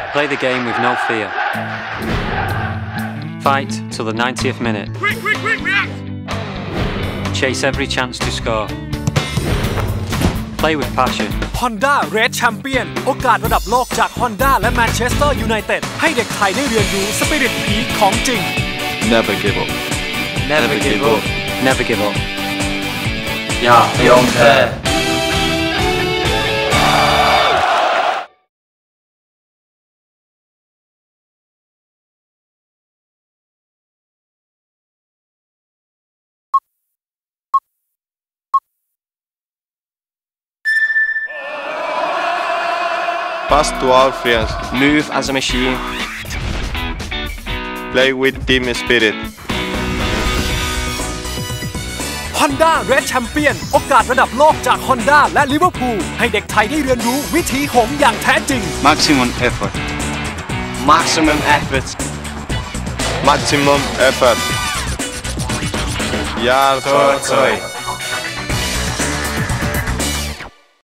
Play the game with no fear. Fight till the 90th minute. Quick, react! Chase every chance to score. Play with passion. Honda Red Champion โอกาสระดับโลกจาก Honda และ Manchester United ให้เด็กไทยได้เรียนรู้สปิริตผีของจริง Never give up. Never give up. Never give up. Ja, Jonte. Pass to our friends. Move as a machine. Play with team spirit. Honda Red Champion โอกาสระดับโลกจาก Honda และ Liverpool ให้เด็กไทยได้เรียนรู้วิถีหงส์อย่างแท้จริง Maximum effort. Maximum effort. Maximum effort. Ja, Toi.